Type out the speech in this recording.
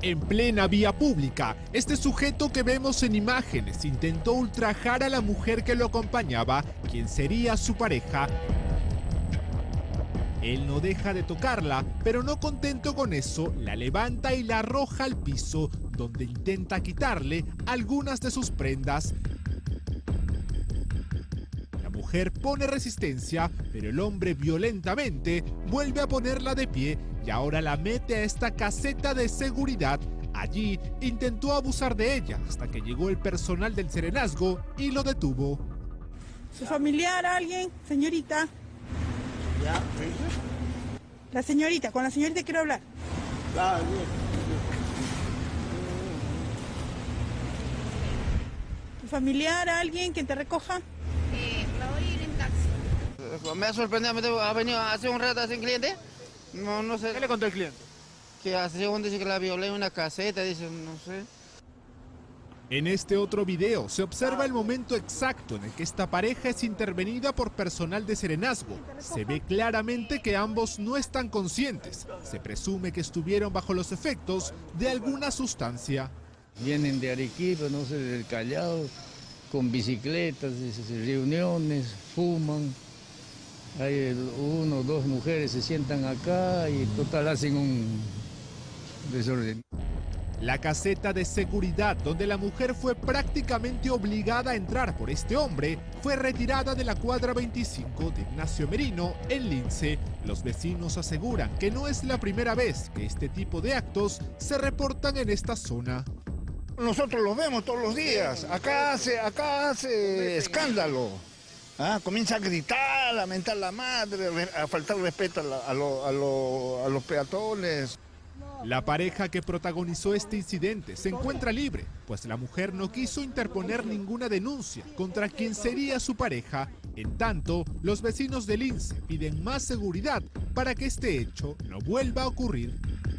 En plena vía pública, este sujeto que vemos en imágenes intentó ultrajar a la mujer que lo acompañaba, quien sería su pareja. Él no deja de tocarla, pero no contento con eso, la levanta y la arroja al piso, donde intenta quitarle algunas de sus prendas. La mujer pone resistencia, pero el hombre violentamente vuelve a ponerla de pie y ahora la mete a esta caseta de seguridad. Allí intentó abusar de ella hasta que llegó el personal del serenazgo y lo detuvo. ¿Su familiar, alguien? Señorita. Ya, La señorita, con la señorita quiero hablar. ¿Tu familiar, alguien que te recoja? Me voy a ir en taxi. Me ha sorprendido, ha venido hace un rato sin cliente. No sé. ¿Qué le contó el cliente? Que según dice que la violé en una caseta, dice, no sé. En este otro video se observa el momento exacto en el que esta pareja es intervenida por personal de serenazgo. Se ve claramente que ambos no están conscientes. Se presume que estuvieron bajo los efectos de alguna sustancia. Vienen de Arequipa, no sé, del Callao, con bicicletas, reuniones, fuman. Hay uno o dos mujeres se sientan acá y total hacen un desorden. La caseta de seguridad donde la mujer fue prácticamente obligada a entrar por este hombre fue retirada de la cuadra 25 de Ignacio Merino en Lince. Los vecinos aseguran que no es la primera vez que este tipo de actos se reportan en esta zona. nosotros lo vemos todos los días. Acá hace escándalo. Comienza a gritar, a mentar la madre, a faltar respeto a los peatones. La pareja que protagonizó este incidente se encuentra libre, pues la mujer no quiso interponer ninguna denuncia contra quien sería su pareja. En tanto, los vecinos de Lince piden más seguridad para que este hecho no vuelva a ocurrir.